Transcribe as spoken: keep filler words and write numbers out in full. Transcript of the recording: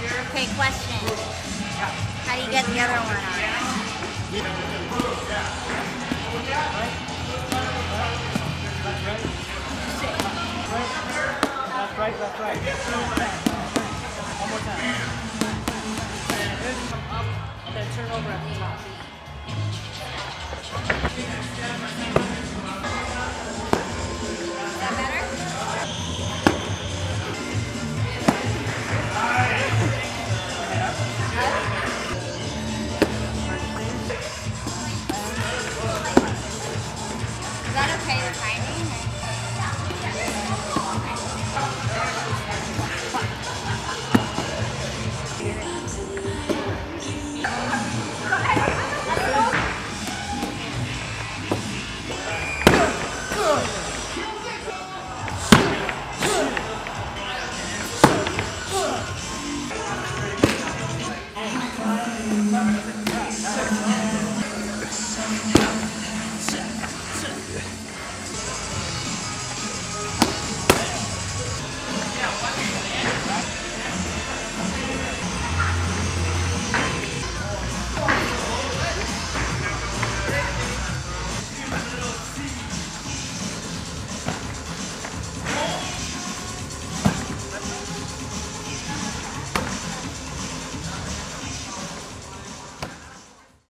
Okay, question. How do you get the other one on? That's right, that's right. One more time. Come up and then turn over at the top.